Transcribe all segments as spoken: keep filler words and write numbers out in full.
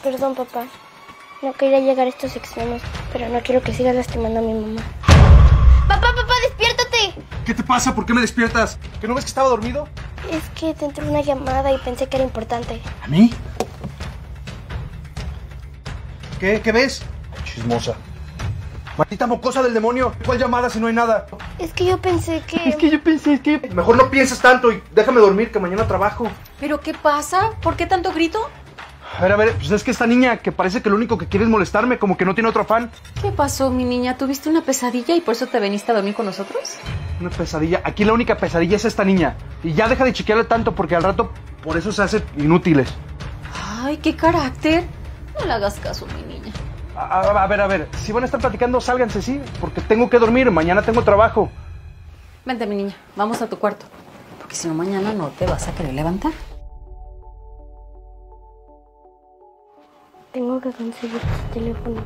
Perdón, papá. No quería llegar a estos extremos, pero no quiero que sigas lastimando a mi mamá. ¡Papá, papá, despiértate! ¿Qué te pasa? ¿Por qué me despiertas? ¿Que no ves que estaba dormido? Es que te entró una llamada y pensé que era importante. ¿A mí? ¿Qué? ¿Qué ves? Chismosa. Maldita mocosa del demonio. ¿Cuál llamada si no hay nada? Es que yo pensé que... Es que yo pensé, es que... Mejor no pienses tanto y déjame dormir, que mañana trabajo. ¿Pero qué pasa? ¿Por qué tanto grito? A ver, a ver, pues es que esta niña que parece que lo único que quiere es molestarme, como que no tiene otro afán. ¿Qué pasó, mi niña? ¿Tuviste una pesadilla y por eso te viniste a dormir con nosotros? Una pesadilla. Aquí la única pesadilla es esta niña. Y ya deja de chiquearle tanto porque al rato por eso se hacen inútiles. Ay, qué carácter. No le hagas caso, mi niña. A, a, a ver, a ver, si van a estar platicando, sálganse, sí, porque tengo que dormir, mañana tengo trabajo. Vente, mi niña, vamos a tu cuarto. Porque si no, mañana no te vas a querer levantar. Tengo que conseguir tu teléfono.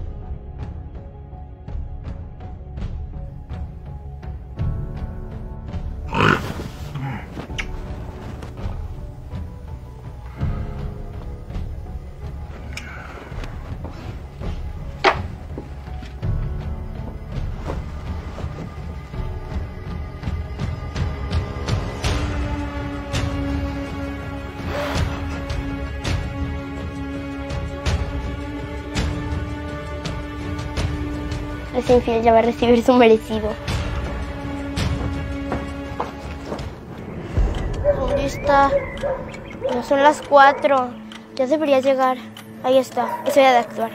Ese infiel ya va a recibir su merecido. ¿Dónde está? No son las cuatro. Ya debería llegar. Ahí está. Es hora de actuar.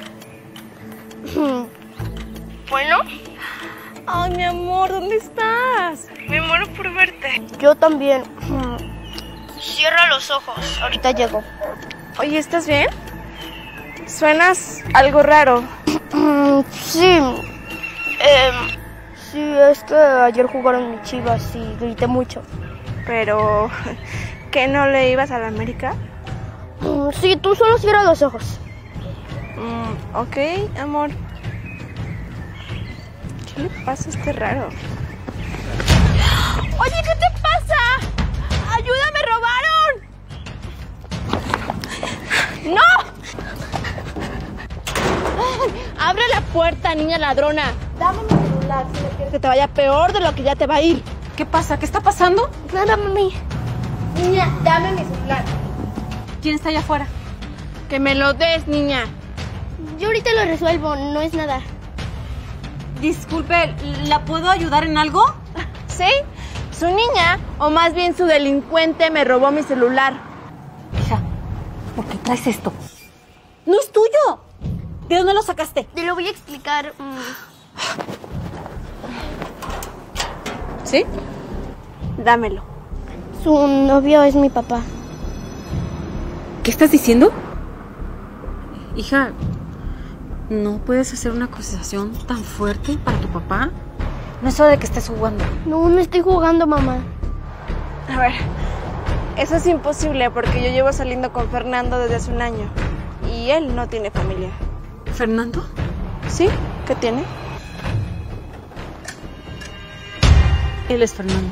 Bueno. Ay, mi amor, ¿dónde estás? Me muero por verte. Yo también. Cierra los ojos. Ahorita llego. Oye, ¿estás bien? Suenas algo raro. Sí. Eh, sí, es que ayer jugaron mis Chivas y grité mucho. Pero, ¿qué no le ibas a la América? Mm, sí, tú solo cierra los ojos. Mm, ok, amor. ¿Qué le pasa a este raro? Oye, ¿qué te pasa? ¡Ayuda, me robaron! ¡No! ¡Abre la puerta, niña ladrona! Dame mi celular si no quieres que te vaya peor de lo que ya te va a ir. ¿Qué pasa? ¿Qué está pasando? Nada, mami. Niña, dame mi celular. ¿Quién está allá afuera? Que me lo des, niña. Yo ahorita lo resuelvo, no es nada. Disculpe, ¿la puedo ayudar en algo? ¿Sí? Su niña, o más bien su delincuente, me robó mi celular. Hija, ¿por qué traes esto? ¡No es tuyo! ¿De dónde lo sacaste? Te lo voy a explicar. Mm. ¿Sí? Dámelo. Su novio es mi papá. ¿Qué estás diciendo? Hija, ¿no puedes hacer una acusación tan fuerte para tu papá? No es hora de que estés jugando. No, no estoy jugando, mamá. A ver, eso es imposible porque yo llevo saliendo con Fernando desde hace un año. Y él no tiene familia. ¿Fernando? ¿Sí? ¿Qué tiene? Él es Fernando.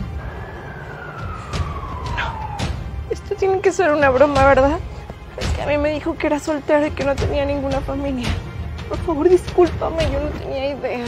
No. Esto tiene que ser una broma, ¿verdad? Es que a mí me dijo que era soltero y que no tenía ninguna familia. Por favor, discúlpame, yo no tenía idea.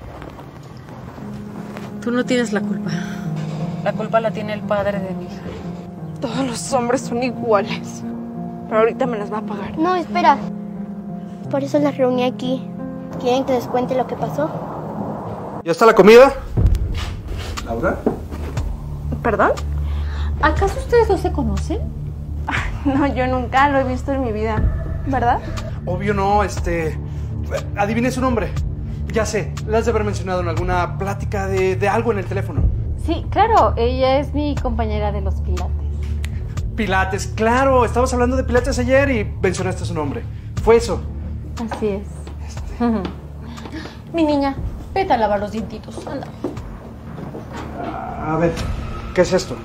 Tú no tienes la culpa. La culpa la tiene el padre de mi hija. Todos los hombres son iguales. Pero ahorita me las va a pagar. No, espera. Por eso las reuní aquí. ¿Quieren que les cuente lo que pasó? ¿Ya está la comida? ¿Laura? ¿Perdón? ¿Acaso ustedes no se conocen? No, yo nunca lo he visto en mi vida. ¿Verdad? Obvio no, este... Adivine su nombre. Ya sé, la has de haber mencionado en alguna plática de, de algo en el teléfono. Sí, claro, ella es mi compañera de los pilates. Pilates, claro, estabas hablando de Pilates ayer y mencionaste su nombre. Fue eso. Así es. Este. Mi niña, vete a lavar los dientitos, anda. A ver, ¿qué es esto?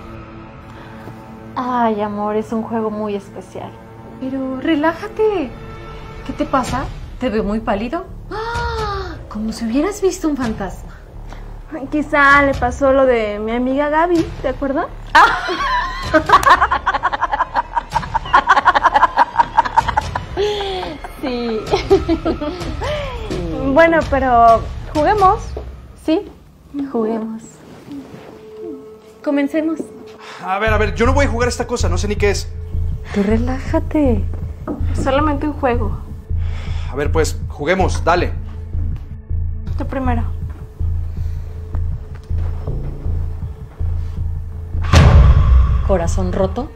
Ay, amor, es un juego muy especial. Pero relájate. ¿Qué te pasa? ¿Te veo muy pálido? ¡Ah! Como si hubieras visto un fantasma. Quizá le pasó lo de mi amiga Gaby, ¿te acuerdas? Bueno, pero juguemos. Sí, juguemos. Comencemos. A ver, a ver, yo no voy a jugar esta cosa, no sé ni qué es. Tú relájate. Es solamente un juego. A ver, pues, juguemos, dale. Tú primero. Corazón roto.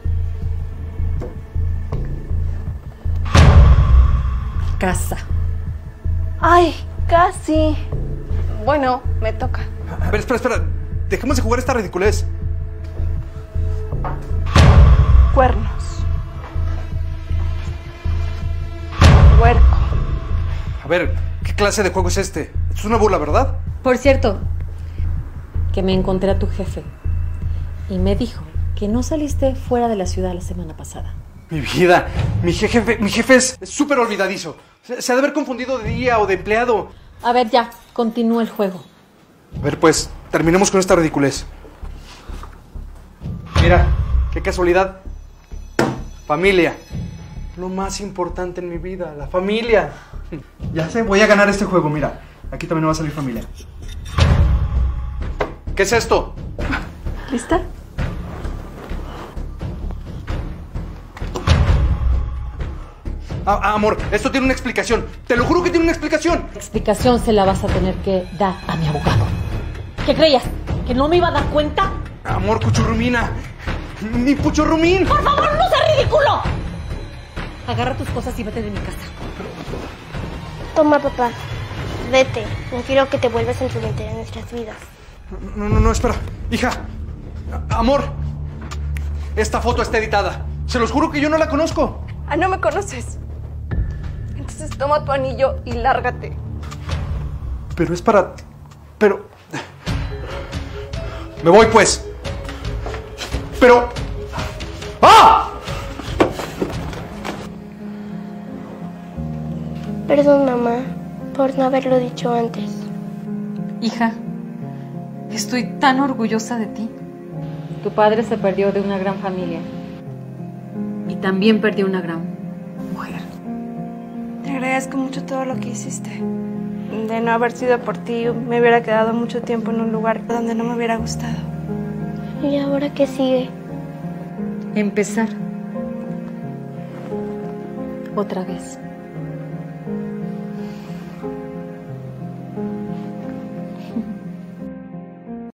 Casa. Ay, casi. Bueno, me toca. A ver, espera, espera. Dejemos de jugar esta ridiculez. Cuernos. Huerco. A ver, ¿qué clase de juego es este? Esto es una burla, ¿verdad? Por cierto, que me encontré a tu jefe y me dijo que no saliste fuera de la ciudad la semana pasada. Mi vida, mi jefe, mi jefe es súper olvidadizo. Se, se ha de haber confundido de día o de empleado. A ver, ya, continúa el juego. A ver, pues, terminemos con esta ridiculez. Mira, qué casualidad. Familia. Lo más importante en mi vida, la familia. Ya sé, voy a ganar este juego, mira. Aquí también me va a salir familia. ¿Qué es esto? ¿Lista? Ah, amor, esto tiene una explicación. Te lo juro que tiene una explicación. La explicación se la vas a tener que dar a mi abogado. ¿Qué creías? ¿Que no me iba a dar cuenta? Amor, cuchurrumina. Mi puchurrumín. ¡Por favor, no seas ridículo! Agarra tus cosas y vete de mi casa. Toma, papá. Vete. No quiero que te vuelvas a intrometer en nuestras vidas. No, no, no, espera. Hija. Amor. Esta foto está editada. Se los juro que yo no la conozco. Ah, no me conoces. Entonces toma tu anillo y lárgate. Pero es para... Pero... Me voy, pues. Pero... ¡Ah! Perdón, mamá, por no haberlo dicho antes. Hija, estoy tan orgullosa de ti. Tu padre se perdió de una gran familia. Y también perdió una gran mujer. Te agradezco mucho todo lo que hiciste. De no haber sido por ti, me hubiera quedado mucho tiempo en un lugar donde no me hubiera gustado. ¿Y ahora qué sigue? Empezar. Otra vez.